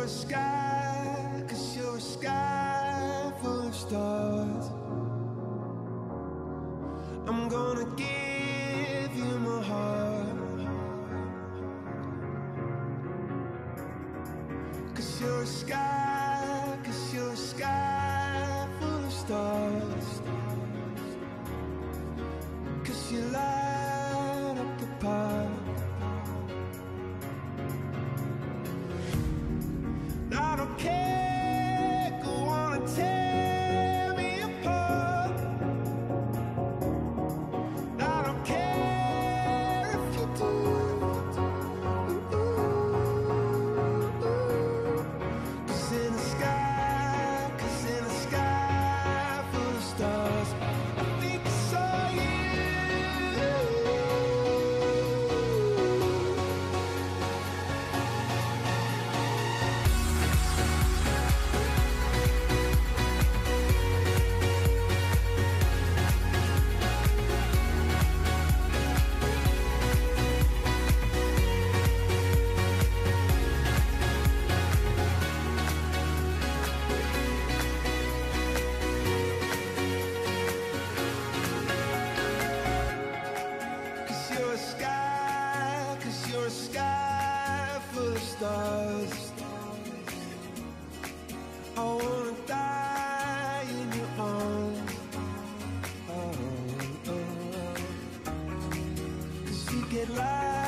you're a sky, 'cause you're a sky full of stars. I'm gonna give you my heart, 'cause you're a sky, 'cause you're a sky full of stars. 'Cause you light up the path. I don't care, go on and tear me apart. I don't care if you do. Cause in the sky, 'cause in the sky full of stars, I think I saw you. You're a sky, 'cause you're a sky full of stars. I wanna die in your arms. Oh, oh, oh. 'Cause you get light